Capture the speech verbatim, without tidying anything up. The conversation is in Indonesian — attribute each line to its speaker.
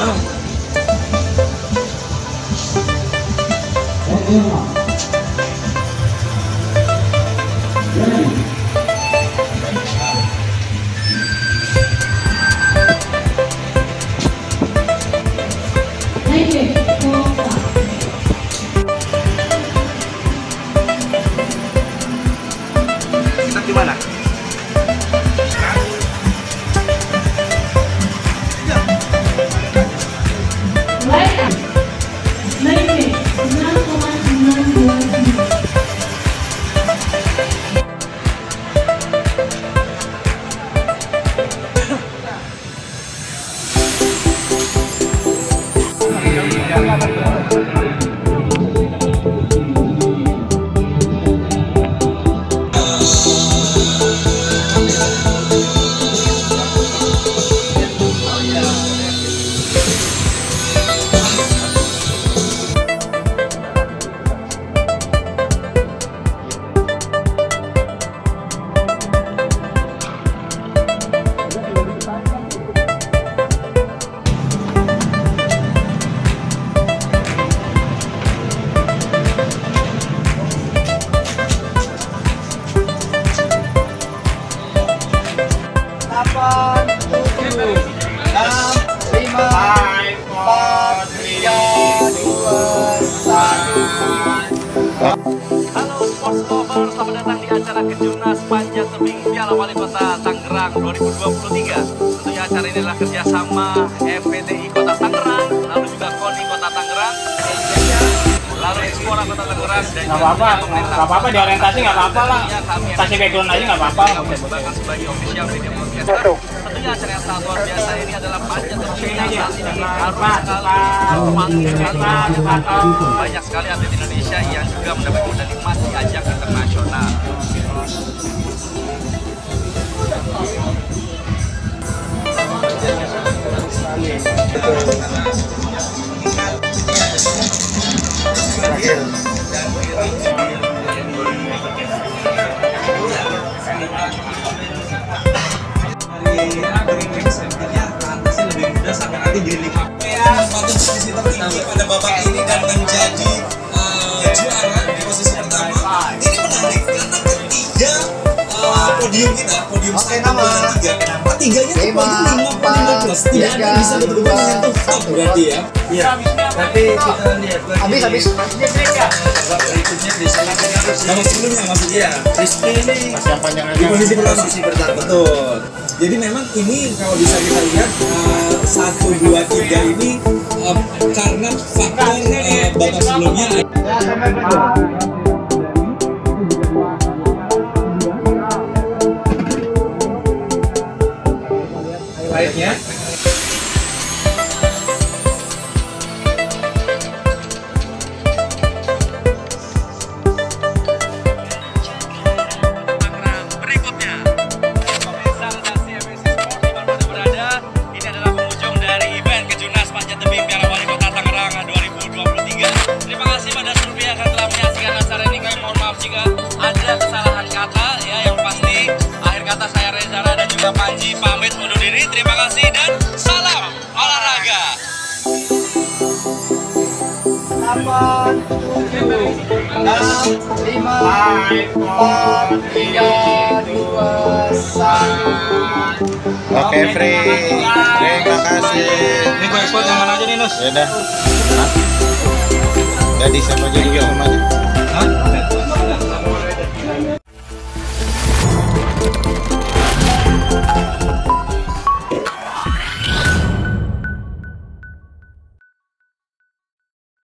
Speaker 1: Gimana? delapan, tujuh, enam, lima, empat, tiga, dua, satu.
Speaker 2: Halo sports lover, selamat datang di acara Kejurnas Panjat Tebing Piala Wali Kota Tangerang dua ribu dua puluh tiga. Tentunya acara ini adalah kerjasama M P T I Kota Tangerang, lalu juga KONI Kota Tangerang, lalu Sekolah Kota Tangerang, dan
Speaker 3: nggak apa-apa, nggak apa-apa di orientasi nggak apa-apa lah, kasih background aja nggak apa-apa.
Speaker 2: Bahkan sebagai official media broadcaster, tentunya acara yang sangat luar biasa ini adalah Panjat Tebing yang saat ini harus sekali banyak sekali atlet Indonesia yang juga mendapat medali emas di ajang internasional.
Speaker 4: Dari sepertinya atasnya lebih mudah sampai nanti di lima. Ya, patut posisi tertinggi pada babak ini dan menjadi uh, juara di posisi pertama. Ini menarik karena ketiga uh, podium kita, podium satu tiga. Tiganya tuh lima lima plus. Tidak ada yang bisa betul-betul menyentuh top berarti ya. Iya. Tapi kita lihat
Speaker 3: Habis habis.
Speaker 4: babak berikutnya di sana babak sebelumnya maksudnya. Rizky ini
Speaker 3: Masih yang panjang
Speaker 4: di posisi pertama. Posisi pertama. Betul. Jadi memang ini kalau bisa kita lihat uh, satu dua tiga ini uh, karena faktor uh, babak sebelumnya. Highlightnya.
Speaker 2: Terima kasih pada seluruh pihak yang telah menyaksikan acara ini. Kami mohon maaf jika ada kesalahan kata. Ya, yang pasti akhir kata saya Rezara dan juga Panji pamit undur diri. Terima kasih dan salam olahraga.
Speaker 1: delapan, tujuh, enam, lima, empat, tiga, dua, satu.
Speaker 5: Oke, Free. Terima kasih.
Speaker 3: Ini gue ekspor yang mana aja nih, Nus?
Speaker 5: Ya udah. Jadi siapa aja juga sama aja.